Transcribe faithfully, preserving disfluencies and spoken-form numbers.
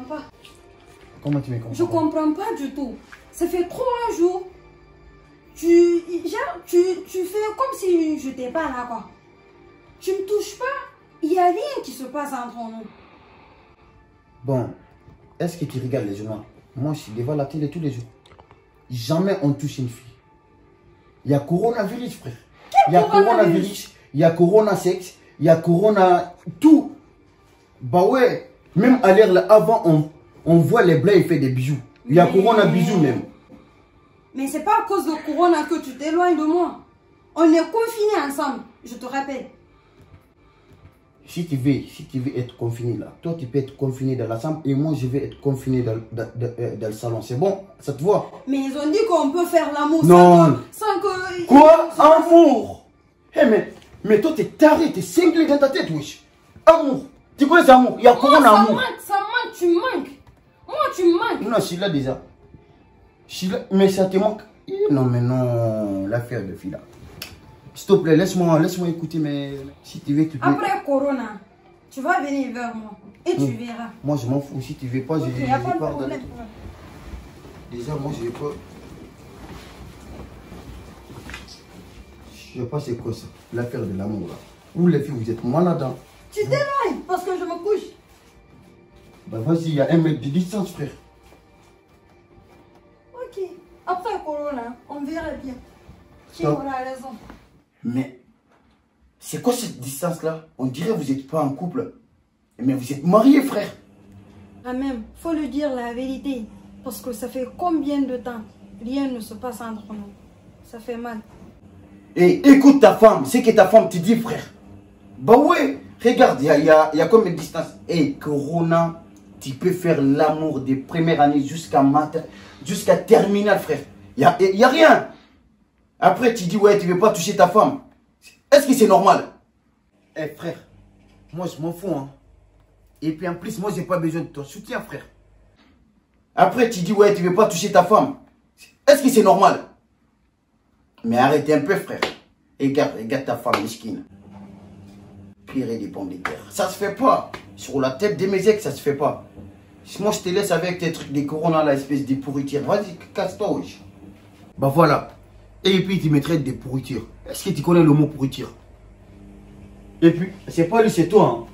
comprends pas. Comment tu me comprends? Je comprends pas du tout. Ça fait trois jours. Tu, genre, tu, tu fais comme si je n'étais pas là, quoi. Tu me touches pas. Il n'y a rien qui se passe entre nous. Bon, est-ce que tu regardes les journaux? Moi, je suis devant la télé tous les jours. Jamais on touche une fille. Il y a coronavirus, frère. Il y a coronavirus, il y a corona sexe, il y a corona tout. Bah ouais, même à l'ère là, avant, on, on voit les blancs, ils font des bijoux. Il y a Mais... corona bisous même. Mais c'est pas à cause de corona que tu t'éloignes de moi. On est confinés ensemble, je te rappelle. Si tu veux, si tu veux être confiné là, toi tu peux être confiné dans la chambre et moi je vais être confiné dans, dans, dans, dans le salon. C'est bon? Ça te voit? Mais ils ont dit qu'on peut faire l'amour sans, sans que... Quoi? Amour? Hey, mais, mais toi t'es taré, t'es cinglé dans ta tête, wesh. Amour? Tu connais ça, amour? Il y a corona ça amour. manque, ça manque, tu manques. Moi tu manques. Non, je suis là déjà. Je suis là, mais ça te manque. Non, mais non, l'affaire de fille là. S'il te plaît, laisse-moi laisse écouter, mais si tu veux, tu peux... Après Corona, tu vas venir vers moi et tu mmh. verras. Moi, je m'en fous. Si tu veux pas, okay, je n'y a pas de pas problème. Déjà, moi, je vais pas... Je sais pas c'est quoi ça, l'affaire de l'amour là. Où les filles, vous êtes malades, hein? Tu t'éloignes parce que je me couche. Bah vas-y, il y a un mètre de distance, frère. Ok. Après Corona, on verra bien. Qui aura raison? Mais, c'est quoi cette distance-là? On dirait que vous n'êtes pas en couple. Mais vous êtes mariés, frère. Ah même, faut le dire la vérité. Parce que ça fait combien de temps? Rien ne se passe entre nous. Ça fait mal. Et écoute ta femme, c'est que ta femme te dit, frère. Bah ouais, regarde, il y a, y, a, y a combien de distance? Et Corona, tu peux faire l'amour des premières années jusqu'à matin, jusqu'à terminale, frère. Il n'y a, y a rien. Après, tu dis, ouais, tu ne veux pas toucher ta femme. Est-ce que c'est normal? Eh, hey, frère, moi, je m'en fous, hein. Et puis, en plus, moi, j'ai pas besoin de ton soutien, frère. Après, tu dis, ouais, tu ne veux pas toucher ta femme. Est-ce que c'est normal? Mais arrêtez un peu, frère. Et regarde, regarde ta femme, mesquine. Pire des pommes de terre. Ça se fait pas. Sur la tête de mes ex, ça se fait pas. Moi, je te laisse avec tes trucs des corona, la espèce de pourriture. Vas-y, casse-toi, wesh. Bah voilà. Et puis, tu me traites des pourritures. Est-ce que tu connais le mot pourriture? Et puis, c'est pas lui, c'est toi. Hein.